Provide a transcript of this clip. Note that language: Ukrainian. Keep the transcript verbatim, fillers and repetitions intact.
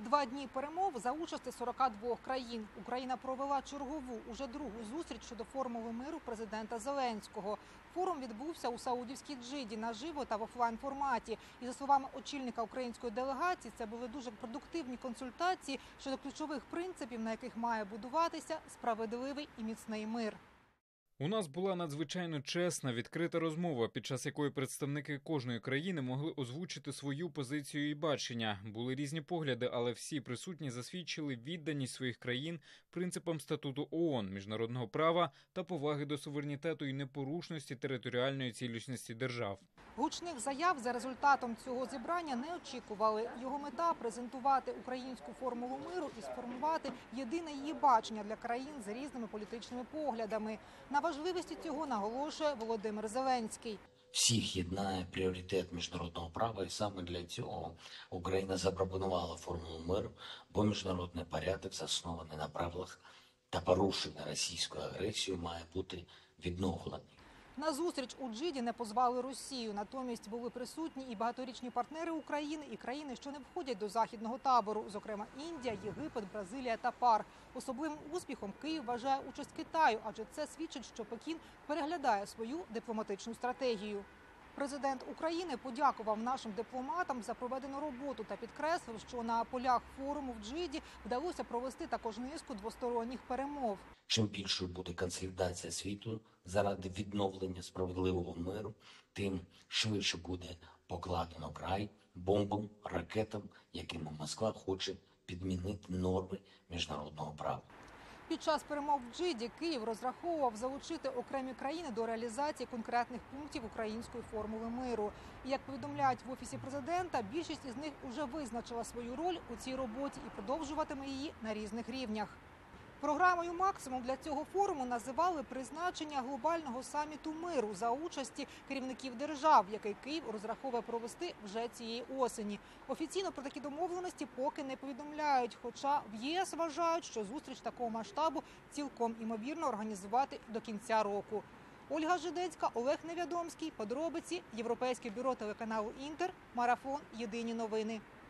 Два дні перемов за участі сорока двох країн. Україна провела чергову, уже другу зустріч щодо формули миру президента Зеленського. Форум відбувся у саудівській Джиді наживо та в офлайн-форматі. І за словами очільника української делегації, це були дуже продуктивні консультації щодо ключових принципів, на яких має будуватися справедливий і міцний мир. У нас була надзвичайно чесна, відкрита розмова, під час якої представники кожної країни могли озвучити свою позицію і бачення. Були різні погляди, але всі присутні засвідчили відданість своїх країн принципам статуту ООН, міжнародного права та поваги до суверенітету і непорушності територіальної цілісності держав. Гучних заяв за результатом цього зібрання не очікували. Його мета – презентувати українську формулу миру і сформувати єдине її бачення для країн з різними політичними поглядами. На важливості цього наголошує Володимир Зеленський. Всіх єднає пріоритет міжнародного права, і саме для цього Україна запропонувала формулу миру, бо міжнародний порядок, заснований на правилах та порушення російською агресією, має бути відновлений. На зустріч у Джиді не позвали Росію. Натомість були присутні і багаторічні партнери України, і країни, що не входять до західного табору, зокрема Індія, Єгипет, Бразилія та ПАР. Особливим успіхом Київ вважає участь Китаю, адже це свідчить, що Пекін переглядає свою дипломатичну стратегію. Президент України подякував нашим дипломатам за проведену роботу та підкреслив, що на полях форуму в Джиді вдалося провести також низку двосторонніх перемов. Чим більшою буде консолідація світу заради відновлення справедливого миру, тим швидше буде покладено край бомбам, ракетам, якими Москва хоче підмінити норми міжнародного права. Під час перемов в Джиді Київ розраховував залучити окремі країни до реалізації конкретних пунктів української формули миру. І, як повідомляють в Офісі президента, більшість із них уже визначила свою роль у цій роботі і продовжуватиме її на різних рівнях. Програмою «Максимум» для цього форуму називали призначення глобального саміту миру за участі керівників держав, який Київ розраховує провести вже цієї осені. Офіційно про такі домовленості поки не повідомляють, хоча в ЄС вважають, що зустріч такого масштабу цілком імовірно організувати до кінця року. Ольга Жидецька, Олег Невідомський, подробиці, Європейське бюро телеканалу «Інтер», Марафон, Єдині новини.